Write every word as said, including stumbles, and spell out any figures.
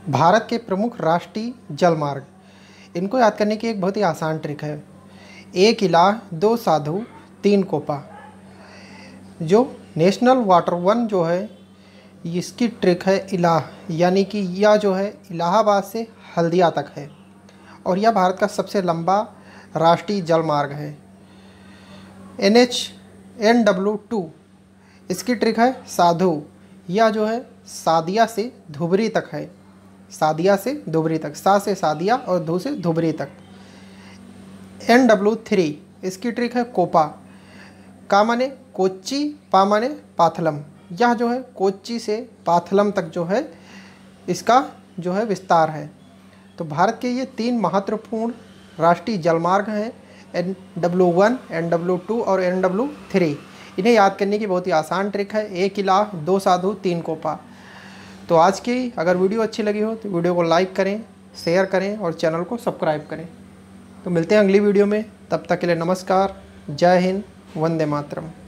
भारत के प्रमुख राष्ट्रीय जलमार्ग, इनको याद करने की एक बहुत ही आसान ट्रिक है। एक इलाह, दो साधु, तीन कोपा। जो नेशनल वाटर वन जो है, इसकी ट्रिक है इलाह, यानी कि यह जो है इलाहाबाद से हल्दिया तक है और यह भारत का सबसे लंबा राष्ट्रीय जलमार्ग है। N H N W two, इसकी ट्रिक है साधु, यह जो है सादिया से धुबरी तक है। सादिया से धुबरी तक, सा से सादिया और धु से धुबरी तक। एन डब्ल्यू थ्री, इसकी ट्रिक है कोपा। का माने कोच्चि, पा माने पाथलम। यह जो है कोच्चि से पाथलम तक जो है इसका जो है विस्तार है। तो भारत के ये तीन महत्वपूर्ण राष्ट्रीय जलमार्ग हैं, N W one, N W two और एन डब्ल्यू थ्री। इन्हें याद करने की बहुत ही आसान ट्रिक है, एक इलाह, दो साधु, तीन कोपा। तो आज की अगर वीडियो अच्छी लगी हो तो वीडियो को लाइक करें, शेयर करें और चैनल को सब्सक्राइब करें। तो मिलते हैं अगली वीडियो में, तब तक के लिए नमस्कार, जय हिंद, वंदे मातरम।